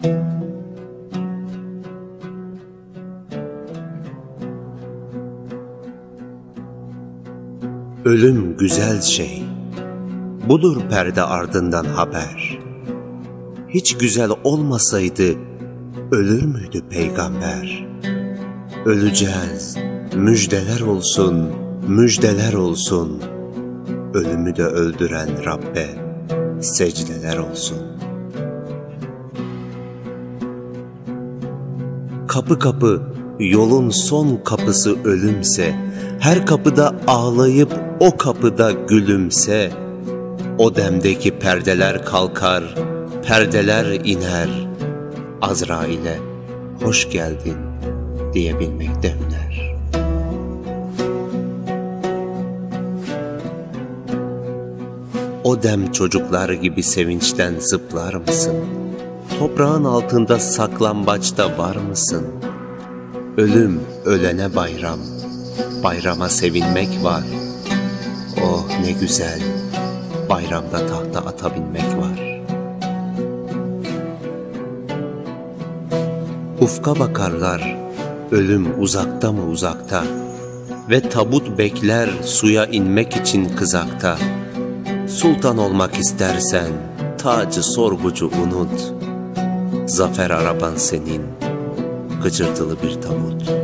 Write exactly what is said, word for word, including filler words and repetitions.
Ölüm güzel şey, budur perde ardından haber. Hiç güzel olmasaydı ölür müydü peygamber? Öleceğiz, müjdeler olsun, müjdeler olsun. Ölümü de öldüren Rabbe secdeler olsun. Kapı kapı yolun son kapısı ölümse, her kapıda ağlayıp o kapıda gülümse, o demdeki perdeler kalkar, perdeler iner. Azrail'e hoş geldin diyebilmek de hüner. O dem çocuklar gibi sevinçten zıplar mısın? Toprağın altında saklambaçta var mısın? Ölüm ölene bayram, bayrama sevinmek var. Oh ne güzel, bayramda tahta ata binmek var. Ufka bakarlar, ölüm uzakta mı uzakta, ve tabut bekler suya inmek için kızakta. Sultan olmak istersen tacı sorgucu unut, zafer araban senin, gıcırtılı bir tabut.